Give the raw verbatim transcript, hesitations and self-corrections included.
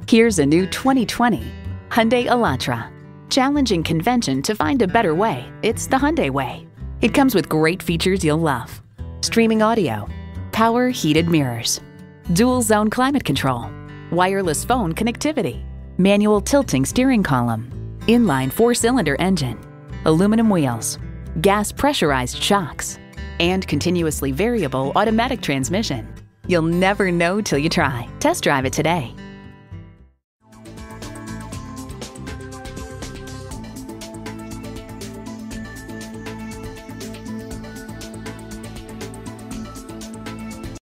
Here's a new twenty twenty Hyundai Elantra. Challenging convention to find a better way, it's the Hyundai way. It comes with great features you'll love. Streaming audio, power heated mirrors, dual zone climate control, wireless phone connectivity, manual tilting steering column, inline four-cylinder engine, aluminum wheels, gas pressurized shocks, and continuously variable automatic transmission. You'll never know till you try. Test drive it today.